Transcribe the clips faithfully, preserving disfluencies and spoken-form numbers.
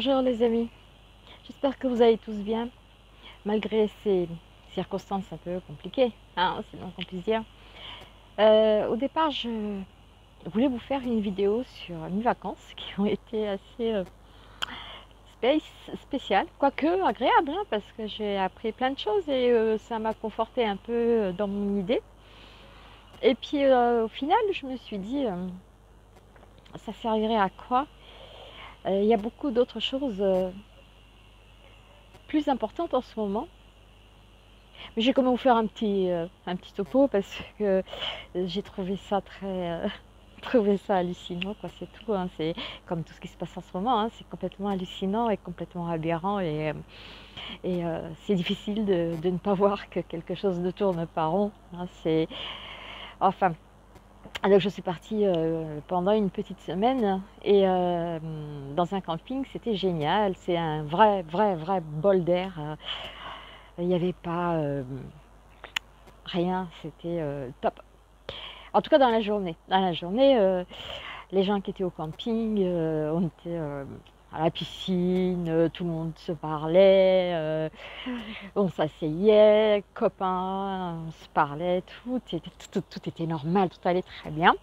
Bonjour les amis, j'espère que vous allez tous bien, malgré ces circonstances un peu compliquées, hein, c'est le moins qu'on puisse dire. Euh, au départ, je voulais vous faire une vidéo sur mes vacances qui ont été assez euh, space, spéciales, quoique agréables, hein, parce que j'ai appris plein de choses et euh, ça m'a conforté un peu euh, dans mon idée. Et puis euh, au final, je me suis dit, euh, ça servirait à quoi? Euh, Il y a beaucoup d'autres choses euh, plus importantes en ce moment. Mais j'ai comment vous faire un petit, euh, un petit topo parce que j'ai trouvé ça très, euh, trouvé ça hallucinant, quoi. C'est tout, hein. C'est comme tout ce qui se passe en ce moment, hein. C'est complètement hallucinant et complètement aberrant et, euh, et euh, c'est difficile de, de ne pas voir que quelque chose ne tourne pas rond, hein. C'est, enfin, alors je suis partie euh, pendant une petite semaine et euh, dans un camping, c'était génial. C'est un vrai, vrai, vrai bol d'air. Il n'y avait pas euh, rien, c'était euh, top. En tout cas dans la journée. Dans la journée, euh, les gens qui étaient au camping, euh, on était euh, à la piscine, euh, tout le monde se parlait, euh, on s'asseyait, copains, on se parlait, tout était, tout, tout, tout était normal, tout allait très bien.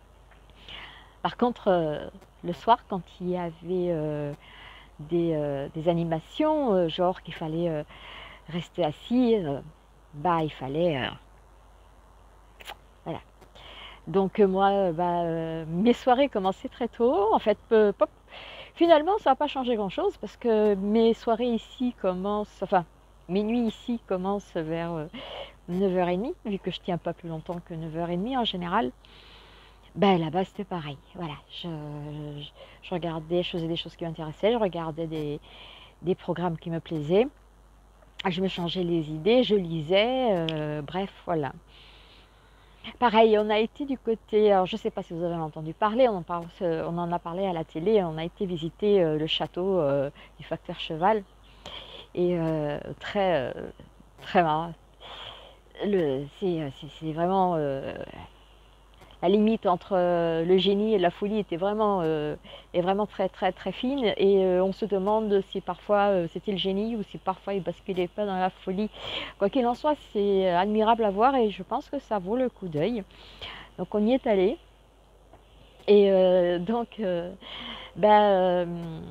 Par contre, euh, le soir, quand il y avait euh, des, euh, des animations, euh, genre qu'il fallait euh, rester assis, euh, bah il fallait... Euh, voilà. Donc euh, moi, euh, bah, euh, mes soirées commençaient très tôt. En fait, euh, pop. Finalement, ça n'a pas changé grand-chose parce que mes soirées ici commencent, enfin, mes nuits ici commencent vers euh, neuf heures trente, vu que je tiens pas plus longtemps que neuf heures trente en général. Ben là-bas, c'était pareil. Voilà, je, je, je regardais, je faisais des choses qui m'intéressaient, je regardais des, des programmes qui me plaisaient, je me changeais les idées, je lisais, euh, bref, voilà. Pareil, on a été du côté, alors je ne sais pas si vous avez entendu parler, on en, parle, on en a parlé à la télé, on a été visiter euh, le château euh, du facteur Cheval, et euh, très, euh, très marrant. C'est vraiment, euh, la limite entre euh, le génie et la folie était vraiment, euh, est vraiment très très très fine, et euh, on se demande si parfois euh, c'était le génie ou si parfois il basculait pas dans la folie. Quoi qu'il en soit, c'est admirable à voir et je pense que ça vaut le coup d'œil. Donc on y est allé. Et euh, donc, euh, ben, euh,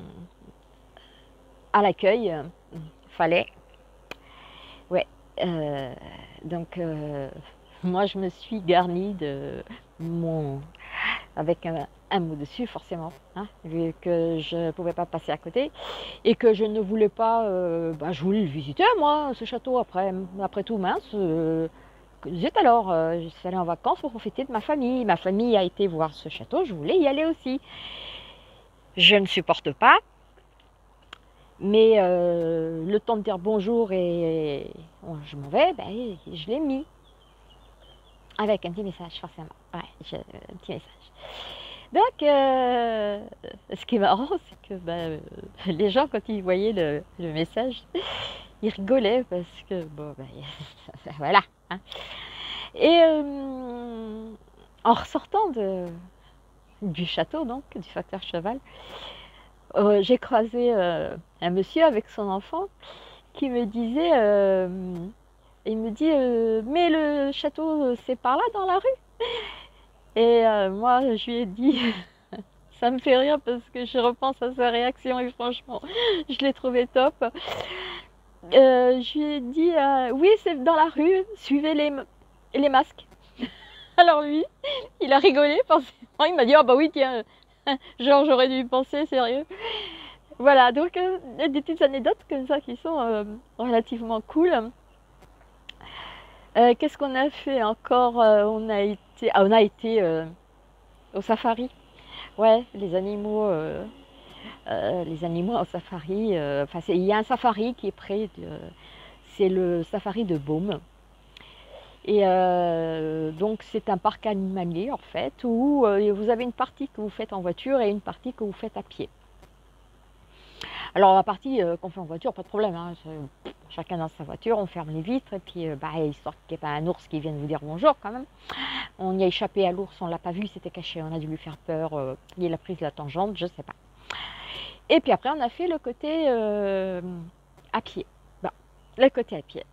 à l'accueil, euh, fallait, ouais, euh, donc euh, moi je me suis garnie de mon, avec un, un mot dessus forcément, hein, vu que je ne pouvais pas passer à côté et que je ne voulais pas, euh, ben, je voulais le visiter moi, ce château, après, après tout, mince, euh, zut alors, euh, je suis allée en vacances pour profiter de ma famille, ma famille a été voir ce château, je voulais y aller aussi. Je ne supporte pas, mais euh, le temps de dire bonjour et, et bon, je m'en vais, ben, je l'ai mis. Avec un petit message, forcément. Ouais, je, un petit message. Donc, euh, ce qui est marrant, c'est que ben, les gens, quand ils voyaient le, le message, ils rigolaient parce que, bon, ben, voilà. Hein. Et euh, en ressortant de, du château, donc, du facteur Cheval, Euh, j'ai croisé euh, un monsieur avec son enfant qui me disait, euh, il me dit, euh, mais le château c'est par là dans la rue. Et euh, moi je lui ai dit, ça me fait rire parce que je repense à sa réaction et franchement je l'ai trouvé top. Euh, je lui ai dit, euh, oui c'est dans la rue, suivez les, les masques. Alors lui, il a rigolé forcément, il m'a dit, ah oh, bah oui tiens, genre j'aurais dû y penser, sérieux. Voilà, donc euh, des petites anecdotes comme ça qui sont euh, relativement cool. Euh, Qu'est-ce qu'on a fait encore? euh, On a été, ah, on a été euh, au safari. Ouais, les animaux, euh, euh, les animaux au safari. euh, Enfin, il y a un safari qui est près de, c'est le safari de Beaume. Et euh, donc c'est un parc animalier en fait où euh, vous avez une partie que vous faites en voiture et une partie que vous faites à pied. Alors la partie euh, qu'on fait en voiture, pas de problème, hein, chacun dans sa voiture, on ferme les vitres et puis euh, bah, histoire qu'il n'y ait pas un ours qui vienne vous dire bonjour quand même. On y a échappé à l'ours, on l'a pas vu, c'était caché, on a dû lui faire peur, euh, il a pris la tangente, je sais pas. Et puis après, on a fait le côté euh, à pied. Bon, le côté à pied.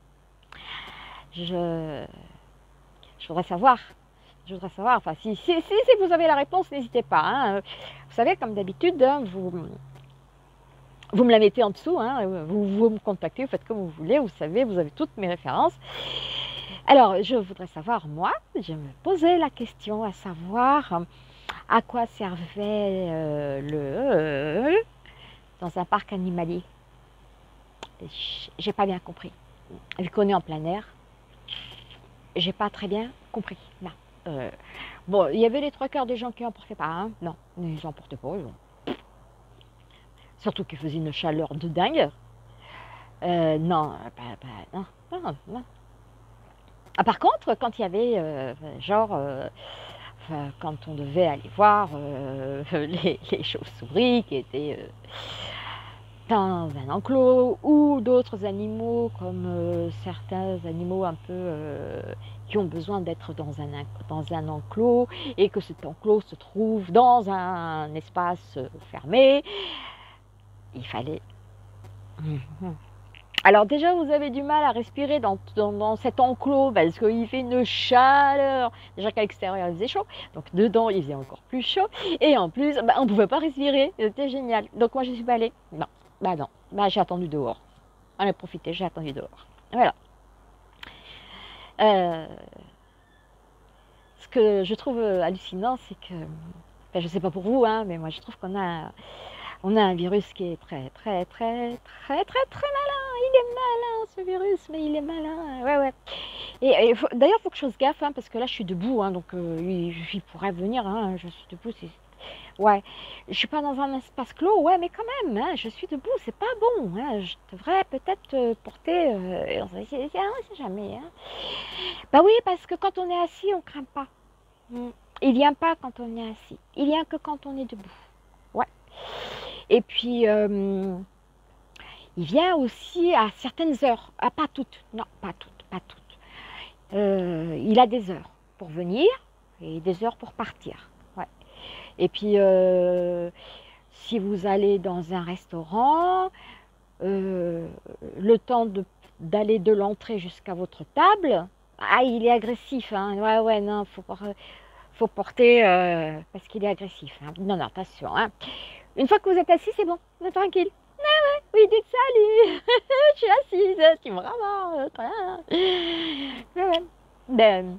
Je, je voudrais savoir, je voudrais savoir, enfin, si, si, si, si vous avez la réponse, n'hésitez pas. Hein. Vous savez, comme d'habitude, hein, vous, vous me la mettez en dessous, hein, vous, vous me contactez, vous faites comme vous voulez, vous savez, vous avez toutes mes références. Alors, je voudrais savoir, moi, je me posais la question à savoir à quoi servait euh, le euh, dans un parc animalier. J'ai pas bien compris. Vu qu'on est en plein air, j'ai pas très bien compris. Non. Euh, bon, il y avait les trois quarts des gens qui en portaient pas. Hein. Non, ils n'en portaient pas. Ils... Surtout qu'il faisait une chaleur de dingue. Euh, non, bah, bah, non, non, non. Ah, par contre, quand il y avait, euh, genre, euh, enfin, quand on devait aller voir euh, les, les chauves-souris qui étaient euh, dans un enclos, ou d'autres animaux comme euh, certains animaux un peu euh, qui ont besoin d'être dans un, dans un enclos, et que cet enclos se trouve dans un espace fermé, il fallait... Alors déjà, vous avez du mal à respirer dans, dans, dans cet enclos parce qu'il fait une chaleur. Déjà qu'à l'extérieur, il faisait chaud. Donc dedans, il faisait encore plus chaud. Et en plus, bah, on ne pouvait pas respirer. C'était génial. Donc moi, je ne suis pas allée. Non, bah non. Bah, j'ai attendu dehors. On a profité, j'ai attendu dehors. Voilà. Euh, ce que je trouve hallucinant, c'est que... Enfin, je ne sais pas pour vous, hein, mais moi, je trouve qu'on a... On a un virus qui est très, très, très, très, très, très malin. Il est malin, ce virus, mais il est malin. Ouais, ouais. Et, et d'ailleurs, il faut que je fasse gaffe, hein, parce que là, je suis debout, hein, donc euh, il, il pourrait venir. Hein, je suis debout. Ouais. Je suis pas dans un espace clos, ouais, mais quand même, hein, je suis debout. C'est pas bon. Hein, je devrais peut-être euh, porter. Euh, on ne sait jamais. Hein. Bah oui, parce que quand on est assis, on craint pas. Il vient pas quand on est assis. Il vient que quand on est debout. Ouais. Et puis, euh, il vient aussi à certaines heures. Ah, pas toutes. Non, pas toutes, pas toutes. Euh, il a des heures pour venir et des heures pour partir. Ouais. Et puis, euh, si vous allez dans un restaurant, euh, le temps de, d'aller de l'entrée jusqu'à votre table, ah, il est agressif. Hein. Ouais, ouais, non, faut, faut porter euh, parce qu'il est agressif. Hein. Non, non, attention. Hein. Une fois que vous êtes assis, c'est bon, vous êtes tranquille. Ah ouais, oui, dites salut, je suis assise, tu me ramasses. Ouais, ouais. Ben,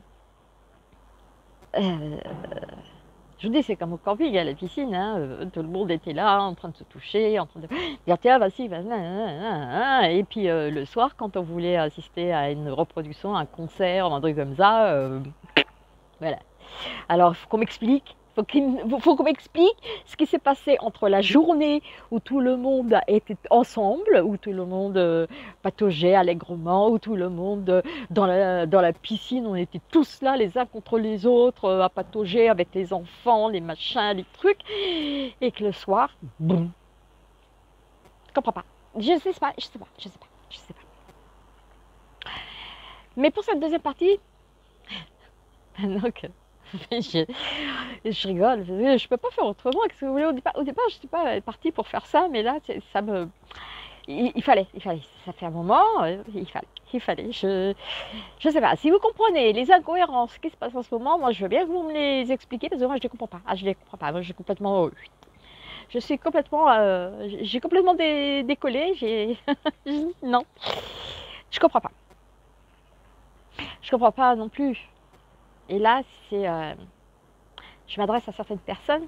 euh, je vous dis, c'est comme au camping, à la piscine, hein, euh, tout le monde était là, en train de se toucher, en train de dire tiens, vas-y, vas-y. Et puis euh, le soir, quand on voulait assister à une reproduction, un concert, un truc comme ça, euh, voilà. Alors, il faut qu'on m'explique. Il faut, faut qu'on m'explique ce qui s'est passé entre la journée où tout le monde était ensemble, où tout le monde euh, pataugeait allègrement, où tout le monde euh, dans, la, dans la piscine, on était tous là les uns contre les autres, euh, à patauger avec les enfants, les machins, les trucs, et que le soir, boum. Je comprends pas. Je sais pas, je sais pas, je sais pas, je sais pas. Mais pour cette deuxième partie, donc... je, je rigole, je peux pas faire autrement. Qu'est-ce que vous voulez, au départ, au départ je suis pas partie pour faire ça, mais là, ça me, il, il fallait, il fallait. Ça fait un moment, il fallait, il fallait. Je, je sais pas. Si vous comprenez les incohérences qui se passent en ce moment, moi, je veux bien que vous me les expliquiez parce que moi, je les comprends pas. Ah, je les comprends pas. Moi, je suis complètement, je suis complètement, euh, j'ai complètement dé, décollé. J'ai, non, je comprends pas. Je comprends pas non plus. Et là, c'est, euh, je m'adresse à certaines personnes.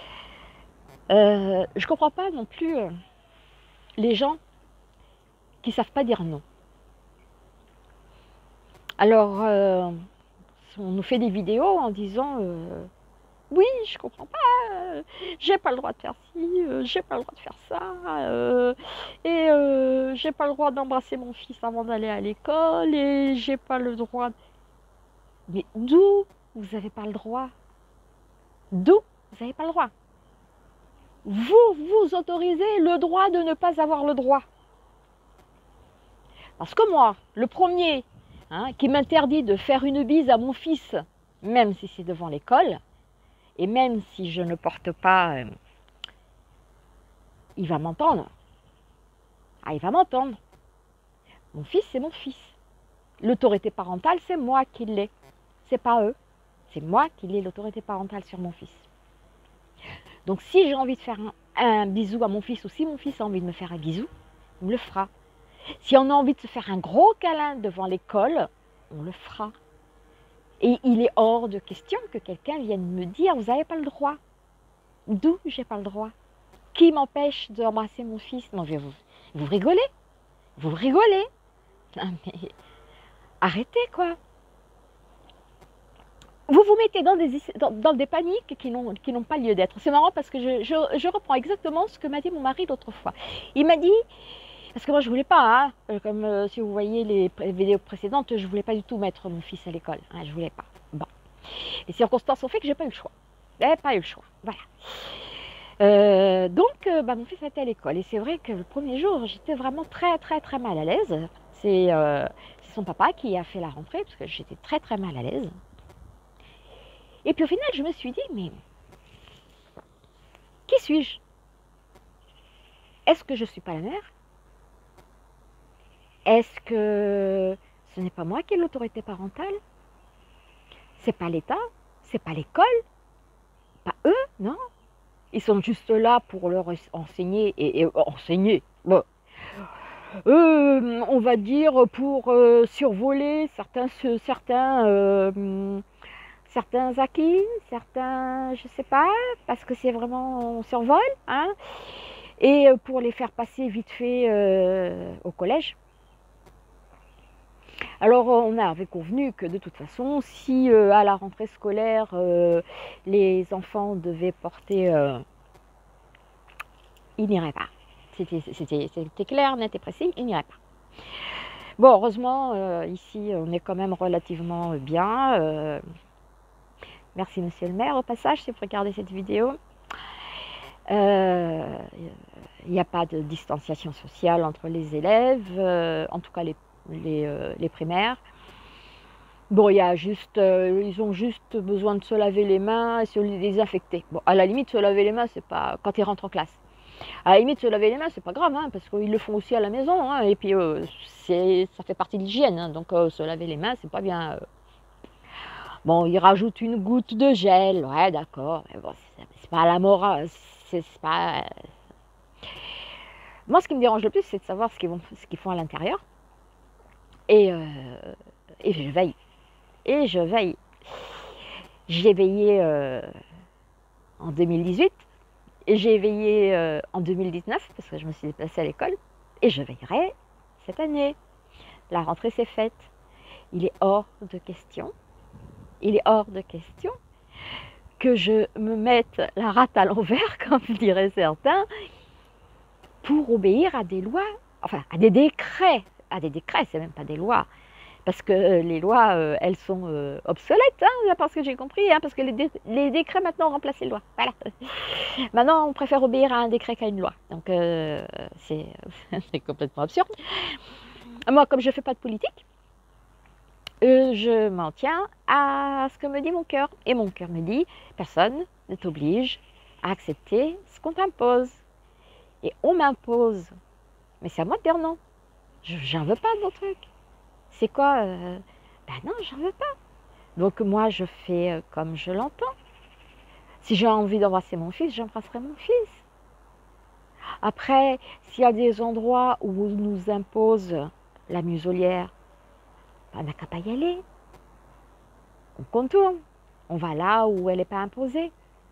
Euh, je comprends pas non plus euh, les gens qui savent pas dire non. Alors, euh, on nous fait des vidéos en disant euh, oui, je comprends pas, euh, j'ai pas le droit de faire ci, euh, j'ai pas le droit de faire ça, euh, et euh, j'ai pas le droit d'embrasser mon fils avant d'aller à l'école, et j'ai pas le droit. De... Mais d'où vous n'avez pas le droit? D'où vous n'avez pas le droit? Vous vous autorisez le droit de ne pas avoir le droit. Parce que moi, le premier hein, qui m'interdit de faire une bise à mon fils, même si c'est devant l'école, et même si je ne porte pas euh, il va m'entendre. Ah, il va m'entendre. Mon fils, c'est mon fils. L'autorité parentale, c'est moi qui l'ai. C'est pas eux. C'est moi qui l'ai l'autorité parentale sur mon fils. Donc si j'ai envie de faire un, un bisou à mon fils, ou si mon fils a envie de me faire un bisou, on le fera. Si on a envie de se faire un gros câlin devant l'école, on le fera. Et il est hors de question que quelqu'un vienne me dire, vous n'avez pas le droit. D'où j'ai pas le droit? Qui m'empêche d'embrasser mon fils? Non, vous, vous rigolez? Vous rigolez? Non, mais arrêtez, quoi. Vous vous mettez dans des, dans, dans des paniques qui n'ont qui n'ont pas lieu d'être. C'est marrant parce que je, je, je reprends exactement ce que m'a dit mon mari l'autre fois. Il m'a dit, parce que moi je voulais pas, hein, comme euh, si vous voyez les vidéos précédentes, je voulais pas du tout mettre mon fils à l'école. Hein, je voulais pas. Bon. Les circonstances ont fait que j'ai pas eu le choix. J'ai pas eu le choix. Voilà. Euh, donc, euh, bah, mon fils était à l'école. Et c'est vrai que le premier jour, j'étais vraiment très, très, très mal à l'aise. C'est euh, son papa qui a fait la rentrée, parce que j'étais très, très mal à l'aise. Et puis au final, je me suis dit, mais qui suis-je? Est-ce que je ne suis pas la mère? Est-ce que ce n'est pas moi qui ai l'autorité parentale? C'est pas l'État? C'est pas l'école? Pas eux, non? Ils sont juste là pour leur enseigner et, et enseigner. Bon. Euh, on va dire pour euh, survoler certains, certains, euh, certains acquis, certains, je sais pas, parce que c'est vraiment, on survole, hein, et pour les faire passer vite fait euh, au collège. Alors on avait convenu que de toute façon, si euh, à la rentrée scolaire, euh, les enfants devaient porter, euh, ils n'iraient pas. C'était clair, net et précis, ils n'iraient pas. Bon, heureusement, euh, ici, on est quand même relativement bien. Euh, merci, monsieur le maire, au passage, si vous regardez cette vidéo. Il euh, n'y a pas de distanciation sociale entre les élèves, euh, en tout cas les, les, euh, les primaires. Bon, il y a juste, euh, ils ont juste besoin de se laver les mains et se les désinfecter. Bon, à la limite, se laver les mains, c'est pas quand ils rentrent en classe. À la limite, se laver les mains, c'est pas grave, hein, parce qu'ils le font aussi à la maison. Hein, et puis, euh, ça fait partie de l'hygiène. Hein, donc, euh, se laver les mains, c'est pas bien. Euh. Bon, ils rajoutent une goutte de gel. Ouais, d'accord. Mais bon, c'est pas la morale. C'est pas. Moi, ce qui me dérange le plus, c'est de savoir ce qu'ils vont, ce qu'ils font à l'intérieur. Et, euh, et je veille. Et je veille. J'ai veillé euh, en deux mille dix-huit. Et j'ai veillé euh, en deux mille dix-neuf, parce que je me suis déplacée à l'école, et je veillerai cette année. La rentrée s'est faite. Il est hors de question, il est hors de question que je me mette la rate à l'envers, comme diraient certains, pour obéir à des lois, enfin à des décrets. À des décrets, c'est même pas des lois. Parce que euh, les lois, euh, elles sont euh, obsolètes, hein, parce que j'ai compris, hein, parce que les, dé les décrets maintenant ont remplacé les lois. Voilà. Maintenant, on préfère obéir à un décret qu'à une loi. Donc, euh, c'est complètement absurde. Moi, comme je ne fais pas de politique, euh, je m'en tiens à ce que me dit mon cœur. Et mon cœur me dit, personne ne t'oblige à accepter ce qu'on t'impose. Et on m'impose. Mais c'est à moi de dire non. J'en veux pas de vos trucs. C'est quoi euh... Ben non, j'en veux pas. Donc moi, je fais euh, comme je l'entends. Si j'ai envie d'embrasser mon fils, j'embrasserai mon fils. Après, s'il y a des endroits où on nous impose la muselière, ben, on n'a qu'à pas y aller. On contourne. On va là où elle n'est pas imposée.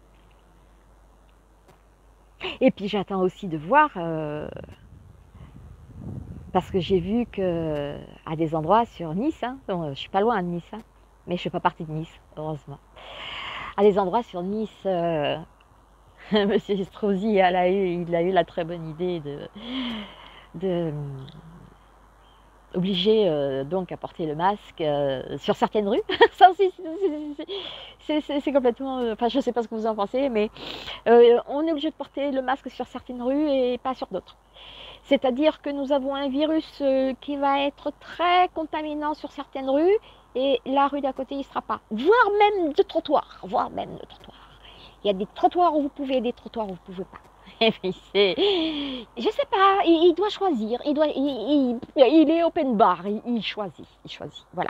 Et puis j'attends aussi de voir... Euh... Parce que j'ai vu que à des endroits sur Nice, hein, donc, je ne suis pas loin de Nice, hein, mais je ne fais pas partie de Nice, heureusement. À des endroits sur Nice, euh, monsieur Estrosi, il a, eu, il a eu la très bonne idée de, de obliger euh, donc à porter le masque euh, sur certaines rues. Ça aussi, c'est complètement... Euh, enfin, je ne sais pas ce que vous en pensez, mais euh, on est obligé de porter le masque sur certaines rues et pas sur d'autres. C'est-à-dire que nous avons un virus qui va être très contaminant sur certaines rues et la rue d'à côté, il ne sera pas. Voire même de trottoirs, voire même de trottoirs. Il y a des trottoirs où vous pouvez et des trottoirs où vous ne pouvez pas. c'est, je sais pas, il, il doit choisir, il, doit, il, il, il est open bar, il, il choisit, il choisit, voilà.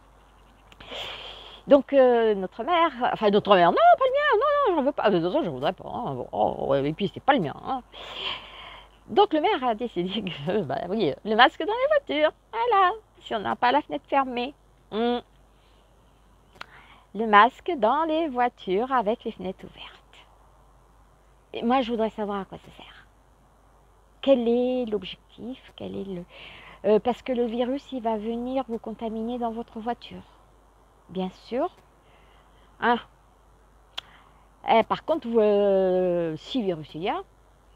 Donc euh, notre mère, enfin notre mère, non, pas le mien, non, non, j'en veux pas, de toute façon je voudrais pas, hein, bon, oh, et puis c'est pas le mien. Hein. Donc le maire a décidé que, bah oui, le masque dans les voitures, voilà, si on n'a pas la fenêtre fermée. Hmm. Le masque dans les voitures avec les fenêtres ouvertes. Et moi je voudrais savoir à quoi ça sert. Quel est l'objectif, quel est le... Euh, parce que le virus, il va venir vous contaminer dans votre voiture. Bien sûr. Hein. Eh, par contre, vous, euh, si virus il y a,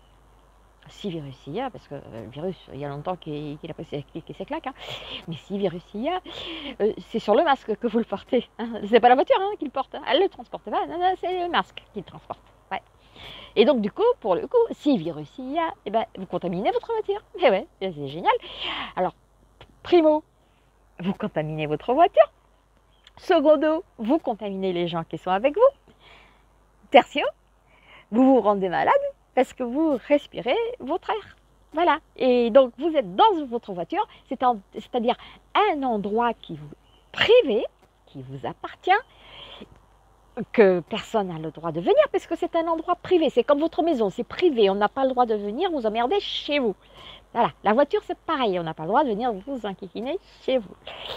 si virus il y a, parce que euh, le virus, il y a longtemps qu'il qu a passé ses claques, hein, mais si virus il y a, euh, c'est sur le masque que vous le portez. Hein. C'est pas la voiture hein, qui le porte, hein. Elle ne le transporte pas, c'est le masque qui le transporte. Ouais. Et donc du coup, pour le coup, si virus il y a, eh ben, vous contaminez votre voiture. Et ouais, c'est génial. Alors, primo, vous contaminez votre voiture. Secondo, vous contaminez les gens qui sont avec vous. Tertio, vous vous rendez malade parce que vous respirez votre air. Voilà. Et donc, vous êtes dans votre voiture, c'est-à-dire un endroit qui vous privé, qui vous appartient, que personne n'a le droit de venir parce que c'est un endroit privé. C'est comme votre maison, c'est privé. On n'a pas le droit de venir vous emmerder chez vous. Voilà. La voiture, c'est pareil. On n'a pas le droit de venir vous enquiquiner chez vous.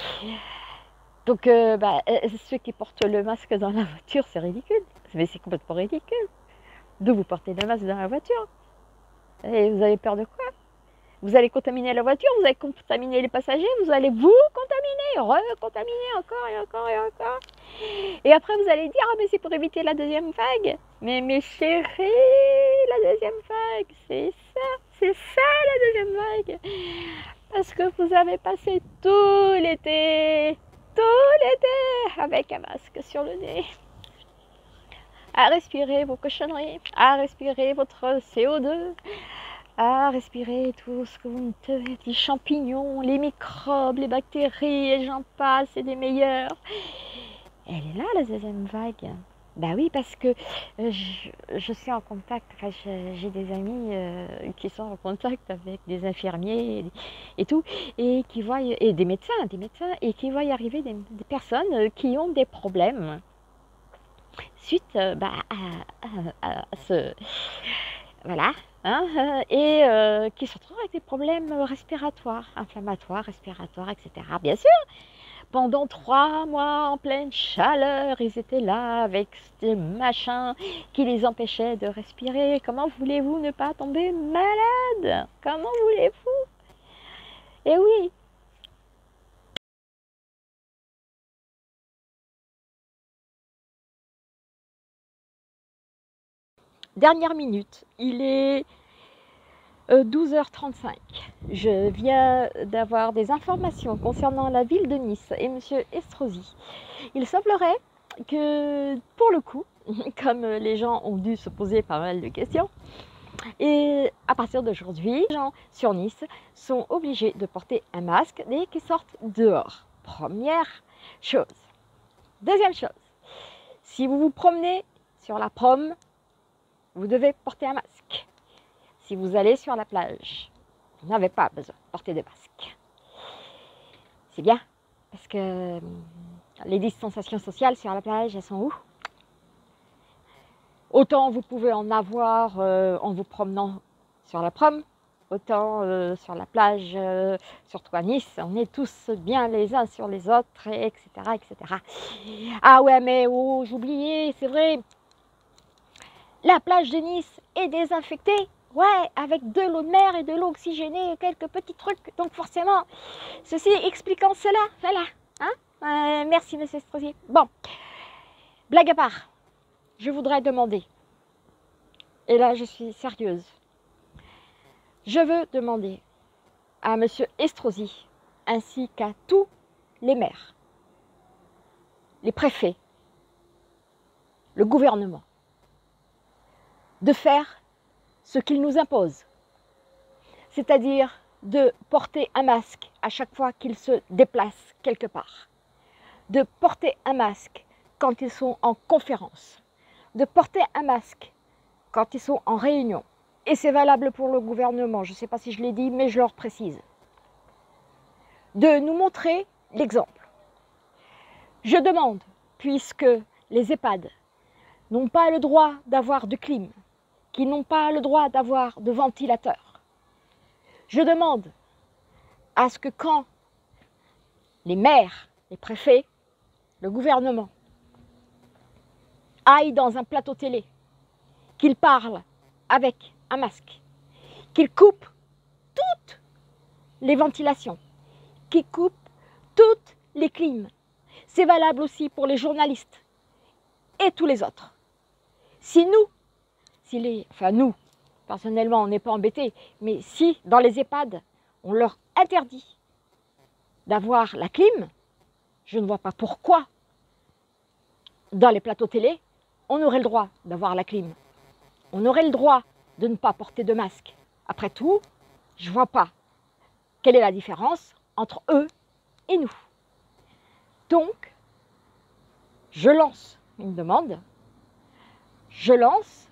Donc, euh, bah, ceux qui portent le masque dans la voiture, c'est ridicule. Mais c'est complètement ridicule. D'où vous portez le masque dans la voiture. Et vous avez peur de quoi? Vous allez contaminer la voiture, vous allez contaminer les passagers, vous allez vous contaminer, recontaminer encore et encore et encore. Et après, vous allez dire, ah, mais c'est pour éviter la deuxième vague. Mais mes chéris, la deuxième vague, c'est ça, c'est ça la deuxième vague. Parce que vous avez passé tout l'été, tout l'été avec un masque sur le nez. À respirer vos cochonneries, à respirer votre C O deux, à respirer tout ce que vous me tenez, les champignons, les microbes, les bactéries, et j'en passe, et des meilleurs. Elle est là, la deuxième vague. Bah oui, parce que euh, je, je suis en contact, enfin j'ai des amis euh, qui sont en contact avec des infirmiers et, et tout, et qui voient, et des médecins, des médecins, et qui voient y arriver des, des personnes qui ont des problèmes suite euh, bah, à, à, à ce... Voilà, hein, euh, et euh, qui se retrouvent avec des problèmes respiratoires, inflammatoires, respiratoires, et cetera. Bien sûr, pendant trois mois en pleine chaleur, ils étaient là avec ces machins qui les empêchaient de respirer. Comment voulez-vous ne pas tomber malade? Comment voulez-vous? Eh oui. Dernière minute, il est douze heures trente-cinq. Je viens d'avoir des informations concernant la ville de Nice et M. Estrosi. Il semblerait que, pour le coup, comme les gens ont dû se poser pas mal de questions, et à partir d'aujourd'hui, les gens sur Nice sont obligés de porter un masque dès qu'ils sortent dehors. Première chose. Deuxième chose, si vous vous promenez sur la prom, vous devez porter un masque. Si vous allez sur la plage, vous n'avez pas besoin de porter de masque. C'est bien, parce que les distanciations sociales sur la plage, elles sont où? Autant vous pouvez en avoir euh, en vous promenant sur la prom, autant euh, sur la plage, euh, surtout à Nice, on est tous bien les uns sur les autres, et cetera, et cetera. Ah ouais, mais oh, j'oubliais, c'est vrai, la plage de Nice est désinfectée, ouais, avec de l'eau de mer et de l'eau oxygénée et quelques petits trucs. Donc forcément, ceci expliquant cela, voilà. Hein euh, merci, monsieur Estrosi. Bon, blague à part, je voudrais demander, et là je suis sérieuse, je veux demander à monsieur Estrosi, ainsi qu'à tous les maires, les préfets, le gouvernement, de faire ce qu'il nous impose, c'est-à-dire de porter un masque à chaque fois qu'ils se déplacent quelque part, de porter un masque quand ils sont en conférence, de porter un masque quand ils sont en réunion, et c'est valable pour le gouvernement, je ne sais pas si je l'ai dit, mais je leur précise, de nous montrer l'exemple. Je demande, puisque les EHPAD n'ont pas le droit d'avoir de clim, qui n'ont pas le droit d'avoir de ventilateur, je demande à ce que quand les maires, les préfets, le gouvernement aillent dans un plateau télé, qu'ils parlent avec un masque, qu'ils coupent toutes les ventilations, qu'ils coupent toutes les clims. C'est valable aussi pour les journalistes et tous les autres. Si nous, si les, enfin nous, personnellement on n'est pas embêtés, mais si dans les EHPAD on leur interdit d'avoir la clim, je ne vois pas pourquoi dans les plateaux télé on aurait le droit d'avoir la clim. On aurait le droit de ne pas porter de masque. Après tout, je ne vois pas quelle est la différence entre eux et nous. Donc, je lance une demande, je lance,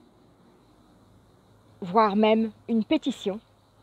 voire même une pétition,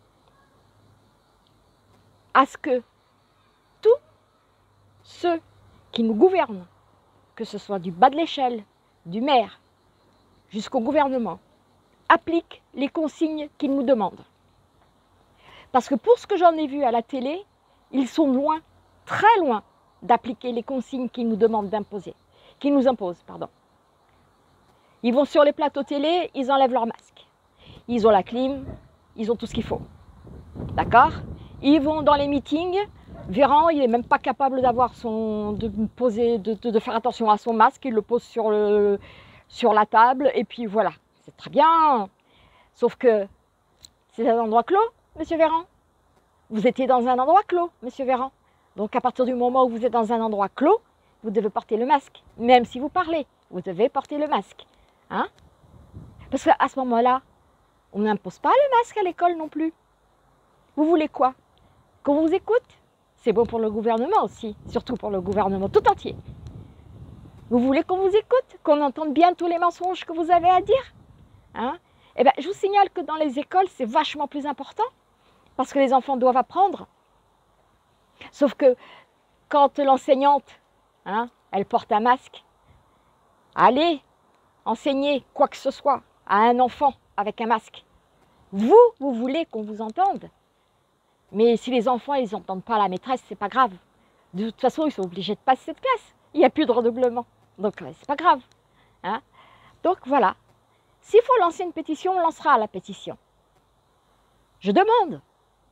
à ce que tous ceux qui nous gouvernent, que ce soit du bas de l'échelle, du maire, jusqu'au gouvernement, appliquent les consignes qu'ils nous demandent. Parce que pour ce que j'en ai vu à la télé, ils sont loin, très loin, d'appliquer les consignes qu'ils nous demandent d'imposer, qu'ils nous imposent, pardon. Ils vont sur les plateaux télé, ils enlèvent leur masque. Ils ont la clim, ils ont tout ce qu'il faut. D'accord? Ils vont dans les meetings, Véran, il n'est même pas capable d'avoir son, de poser, de, de, de faire attention à son masque, il le pose sur, le, sur la table, et puis voilà, c'est très bien. Sauf que c'est un endroit clos, monsieur Véran. Vous étiez dans un endroit clos, monsieur Véran. Donc à partir du moment où vous êtes dans un endroit clos, vous devez porter le masque. Même si vous parlez, vous devez porter le masque. Hein? Parce qu'à ce moment-là, on n'impose pas le masque à l'école non plus. Vous voulez quoi? Qu'on vous écoute? C'est bon pour le gouvernement aussi, surtout pour le gouvernement tout entier. Vous voulez qu'on vous écoute? Qu'on entende bien tous les mensonges que vous avez à dire? Hein? Eh bien, je vous signale que dans les écoles, c'est vachement plus important, parce que les enfants doivent apprendre. Sauf que quand l'enseignante, hein, elle porte un masque, allez enseigner quoi que ce soit à un enfant avec un masque. Vous, vous voulez qu'on vous entende. Mais si les enfants, ils n'entendent pas la maîtresse, c'est pas grave. De toute façon, ils sont obligés de passer cette classe. Il n'y a plus de redoublement. Donc, c'est pas grave. Hein? Donc, voilà. S'il faut lancer une pétition, on lancera la pétition. Je demande.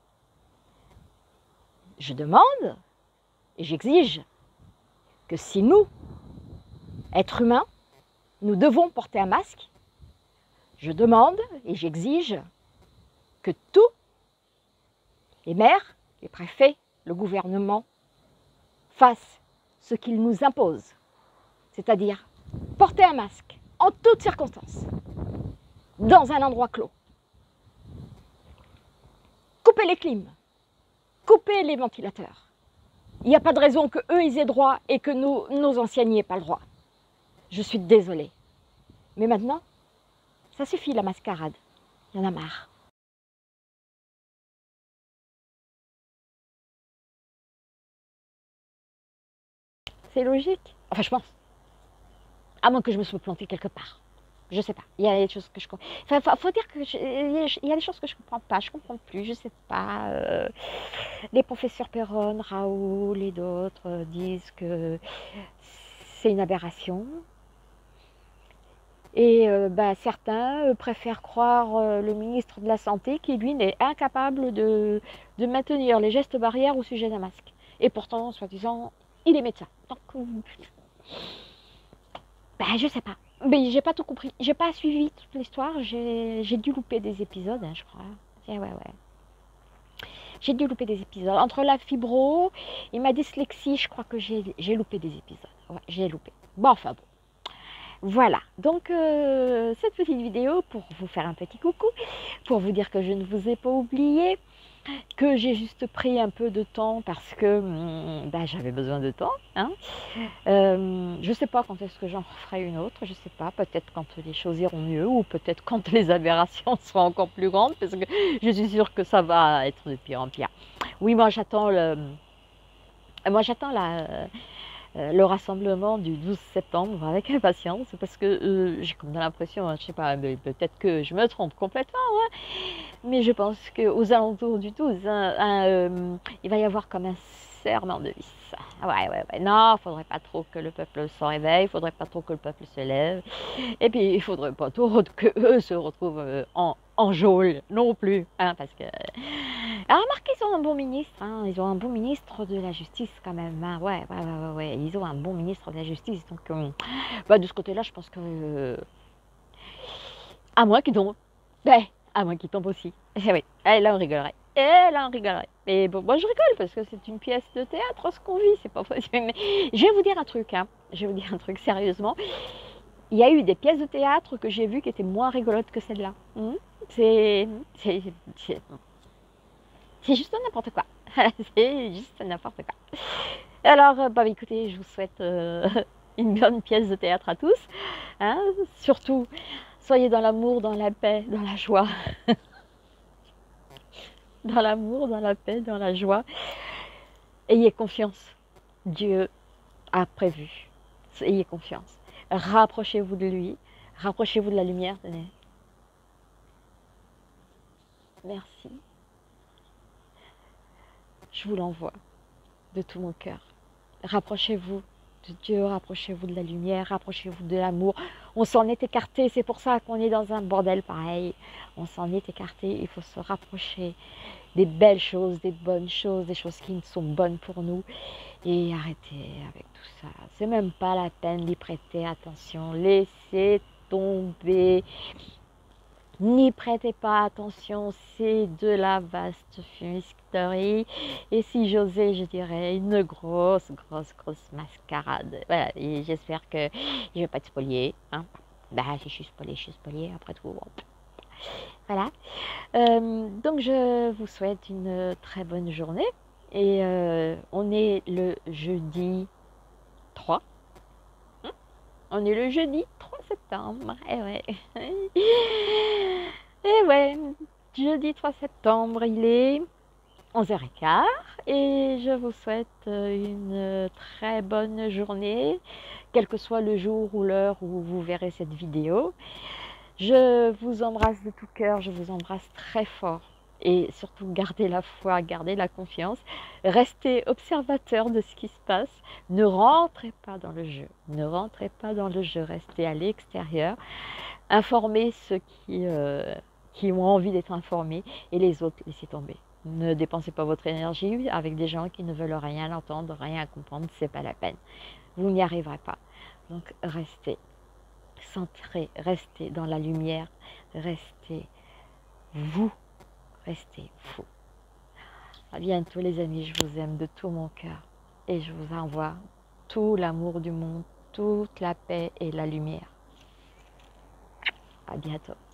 Je demande et j'exige que si nous, êtres humains, nous devons porter un masque, je demande et j'exige que tous les maires, les préfets, le gouvernement fassent ce qu'ils nous imposent, c'est-à-dire porter un masque en toutes circonstances, dans un endroit clos, couper les clims, couper les ventilateurs. Il n'y a pas de raison qu'eux ils aient droit et que nous, nos anciens n'y aient pas le droit. Je suis désolée. Mais maintenant, ça suffit la mascarade. Il y en a marre. C'est logique. Enfin, je pense. À moins que je me sois plantée quelque part. Je sais pas. Il y a des choses que je comprends. Enfin, faut, faut dire que je, il y a des choses que je comprends pas. Je comprends plus. Je sais pas. Euh, les professeurs Perron, Raoul et d'autres euh, disent que c'est une aberration. Et euh, bah, certains euh, préfèrent croire euh, le ministre de la Santé qui, lui, n'est incapable de, de maintenir les gestes barrières au sujet d'un masque. Et pourtant, soi-disant, il est médecin. Donc, euh, bah, je sais pas. Mais j'ai pas tout compris. J'ai pas suivi toute l'histoire. J'ai dû louper des épisodes, hein, je crois. Ouais, ouais, ouais. J'ai dû louper des épisodes. Entre la fibro et ma dyslexie, je crois que j'ai loupé des épisodes. Ouais, j'ai loupé. Bon, enfin bon. Voilà, donc euh, cette petite vidéo pour vous faire un petit coucou, pour vous dire que je ne vous ai pas oublié. que j'ai juste pris un peu de temps parce que hum, bah, j'avais besoin de temps. Hein. Euh, je ne sais pas quand est-ce que j'en ferai une autre, je ne sais pas, peut-être quand les choses iront mieux ou peut-être quand les aberrations seront encore plus grandes parce que je suis sûre que ça va être de pire en pire. Oui, moi j'attends le... Moi j'attends la, euh, le rassemblement du douze septembre avec impatience parce que euh, j'ai comme l'impression, hein, je sais pas, mais peut-être que je me trompe complètement, hein, mais je pense qu'aux alentours du douze, hein, hein, euh, il va y avoir comme un serment de vis. Ouais, ouais, ouais. Non, il faudrait pas trop que le peuple se réveille, il faudrait pas trop que le peuple se lève, et puis il faudrait pas trop que eux se retrouvent euh, en, en geôle non plus, hein, parce que alors, remarquez, ils ont un bon ministre, hein, ils ont un bon ministre de la justice quand même, hein, ouais, ouais, ouais, ouais, ouais, ils ont un bon ministre de la justice, donc euh, bah, de ce côté-là, je pense que, euh, à moins qu'ils tombent, ben, à moins qu'ils tombent aussi, eh oui, et là on rigolerait, et là on rigolerait, mais bon, moi je rigole parce que c'est une pièce de théâtre, ce qu'on vit, c'est pas possible, mais je vais vous dire un truc, hein, je vais vous dire un truc sérieusement, il y a eu des pièces de théâtre que j'ai vues qui étaient moins rigolotes que celle-là, hmm c'est, c'est, c'est C'est juste n'importe quoi. C'est juste n'importe quoi. Alors, euh, bah, écoutez, je vous souhaite euh, une bonne pièce de théâtre à tous. Hein. Surtout, soyez dans l'amour, dans la paix, dans la joie. Dans l'amour, dans la paix, dans la joie. Ayez confiance. Dieu a prévu. Ayez confiance. Rapprochez-vous de lui. Rapprochez-vous de la lumière. Tenez. Merci. Je vous l'envoie de tout mon cœur. Rapprochez-vous de Dieu, rapprochez-vous de la lumière, rapprochez-vous de l'amour. On s'en est écarté, c'est pour ça qu'on est dans un bordel pareil. On s'en est écarté, il faut se rapprocher des belles choses, des bonnes choses, des choses qui sont bonnes pour nous. Et arrêtez avec tout ça. C'est même pas la peine d'y prêter attention. Laissez tomber. N'y prêtez pas attention, c'est de la vaste fumisterie. Et si j'osais, je dirais une grosse, grosse, grosse mascarade. Voilà, et j'espère que je ne vais pas être spoliée. Hein. Bah, si je suis spoliée, je suis spoliée, après tout. Bon. Voilà. Euh, donc, je vous souhaite une très bonne journée. Et euh, on est le jeudi trois. On est le jeudi trois septembre. Eh ouais. Et ouais, jeudi trois septembre, il est onze heures quinze et je vous souhaite une très bonne journée, quel que soit le jour ou l'heure où vous verrez cette vidéo. Je vous embrasse de tout cœur, je vous embrasse très fort. Et surtout, gardez la foi, gardez la confiance, restez observateur de ce qui se passe, ne rentrez pas dans le jeu, ne rentrez pas dans le jeu, restez à l'extérieur, informez ceux qui, euh, qui ont envie d'être informés et les autres, laissez tomber. Ne dépensez pas votre énergie avec des gens qui ne veulent rien entendre, rien comprendre, c'est pas la peine. Vous n'y arriverez pas. Donc restez centré, restez dans la lumière, restez vous, restez vous. À bientôt les amis, je vous aime de tout mon cœur et je vous envoie tout l'amour du monde, toute la paix et la lumière. À bientôt.